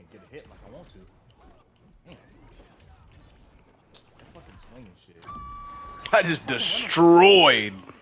can't get a hit like I want to. Damn. Fucking swinging shit. I just destroyed.